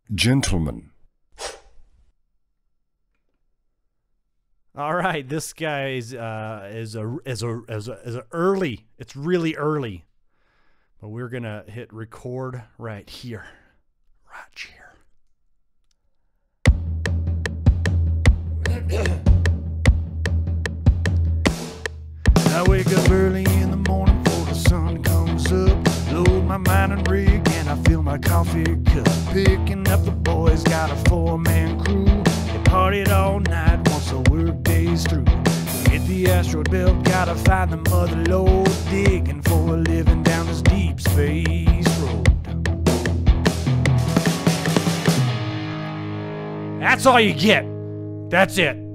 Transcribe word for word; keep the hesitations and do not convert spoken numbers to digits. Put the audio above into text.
Gentlemen. All right, this guy is uh, is a is a is a is a early. It's really early, but we're gonna hit record right here, right here. I wake up early in the morning before the sun comes up. Load my mining rig and I fill my coffee cup. Picking up the boys, got a four-man crew. They partied all night once the work day's through. We hit the asteroid belt, gotta find the mother lode. Digging for a living down this deep space road. That's all you get. That's it.